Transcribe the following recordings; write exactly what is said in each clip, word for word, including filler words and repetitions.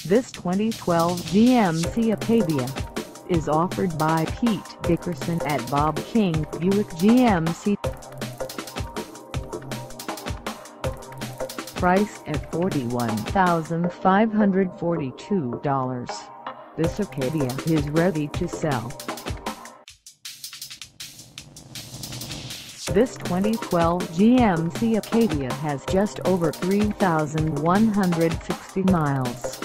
This twenty twelve G M C Acadia is offered by Pete Dickerson at Bob King Buick G M C. Price at forty-one thousand five hundred forty-two dollars. This Acadia is ready to sell. This twenty twelve G M C Acadia has just over three thousand one hundred sixty miles.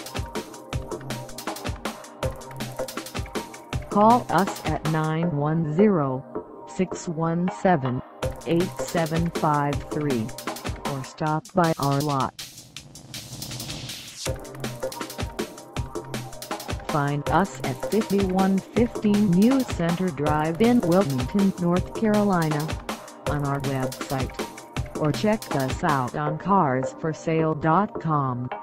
Call us at nine one zero, six one seven, eight seven five three or stop by our lot. Find us at fifty-one fifteen New Center Drive in Wilmington, North Carolina, on our website, or check us out on cars for sale dot com.